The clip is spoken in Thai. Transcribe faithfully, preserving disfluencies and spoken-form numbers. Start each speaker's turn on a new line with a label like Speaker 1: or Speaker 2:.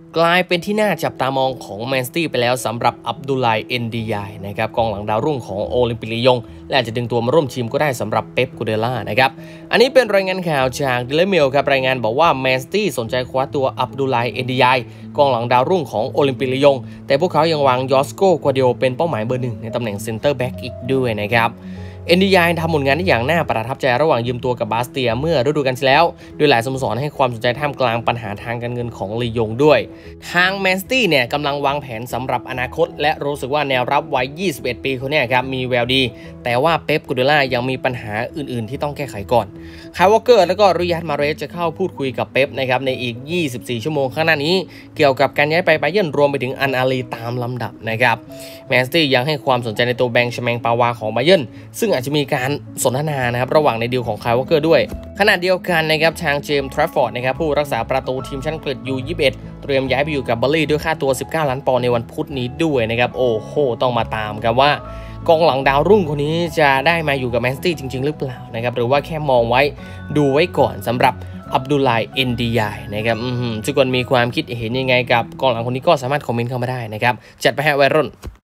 Speaker 1: กลายเป็นที่น่าจับตามองของแมนซิตี้ไปแล้วสำหรับอับดุลไลเอนดียายนะครับกองหลังดาวรุ่งของโอลิมปิกลียงและอาจจะดึงตัวมาร่วมทีมก็ได้สำหรับเป๊ปกูเดล่านะครับอันนี้เป็นรายงานข่าวจากเดลิเมลครับรายงานบอกว่าแมนซิตี้สนใจคว้าตัวอับดุลไลเอนดียายกองหลังดาวรุ่งของโอลิมปิกลียงแต่พวกเขายังวางยอสโกกัวเดียเป็นเป้าหมายเบอร์หนึ่งในตำแหน่งเซนเตอร์แบ็กอีกด้วยนะครับเอ็นดียายทำผลงานได้อย่างน่าประทับใจระหว่างยืมตัวกับบาสเตียเมื่อฤดูกาลที่แล้วโดยหลายสโมสรให้ความสนใจท่ามกลางปัญหาทางการเงินของลียงด้วยทางแมนซิตี้เนี่ยกำลังวางแผนสำหรับอนาคตและรู้สึกว่าแนวรับวัยยี่สิบเอ็ดปีคนนี้ครับมีแววดีแต่ว่าเป๊ปกูเดล่ายังมีปัญหาอื่นๆที่ต้องแก้ไขก่อนคายวอลเกอร์และก็ริยัดมาเรสจะเข้าพูดคุยกับเป๊ปนะครับในอีกยี่สิบสี่ชั่วโมงข้างหน้านี้เกี่ยวกับการย้ายไปไบเยิร์นรวมไปถึงอันอาลีตามลำดับนะครับแมนซิตี้ยังให้ความสนใจในตัวแบงค์ชแมงปาวาของไบเยิร์นซึ่งอาจจะมีการสนทนานะครับระหว่างในดีลของคายวอลเกอร์ด้วยขณะเดียวกันนะครับทางเจมส์ทรัฟฟอร์ดนะครับผู้รักษาประตูทีมชาติอังกฤษ ยู ยี่สิบเอ็ด เตรียมย้ายไปอยู่กับเบอร์ลี่ด้วยค่าตัวสิบเก้าล้านปอนด์ในวันพุธนี้ด้วยนะครับโอ้โหต้องมาตามกันว่ากองหลังดาวรุ่งคนนี้จะได้มาอยู่กับแมนซิตี้จริงๆหรือเปล่านะครับหรือว่าแค่มองไว้ดูไว้ก่อนสำหรับอับดุลไลเอนดียายนะครับทุกคนมีความคิดเห็นยังไงกับกองหลังคนนี้ก็สามารถคอมเมนต์เข้ามาได้นะครับจัดไปให้วัยรุ่น